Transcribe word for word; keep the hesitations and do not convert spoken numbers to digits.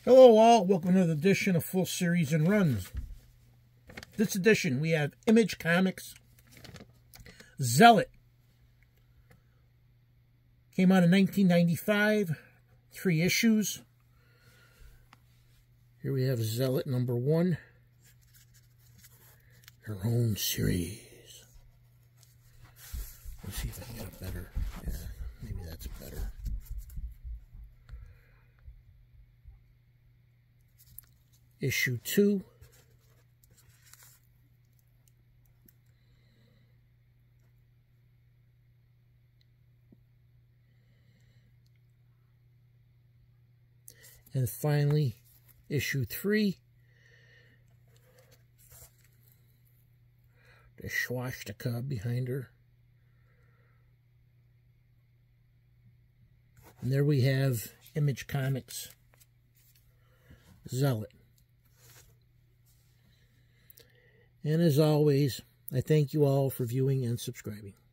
Hello all, welcome to another edition of Full Series and Runs. This edition we have Image Comics, Zealot. Came out in nineteen ninety-five, three issues. Here we have Zealot number one, her own series. Let's see if I can get it better. Yeah, maybe that's better. Issue two. And finally, issue three. The swastika behind her. And there we have Image Comics, Zealot. And as always, I thank you all for viewing and subscribing.